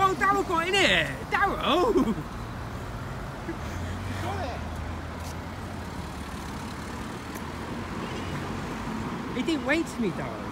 Oh, Daryl got in it! Daryl! He didn't wait for me, Daryl.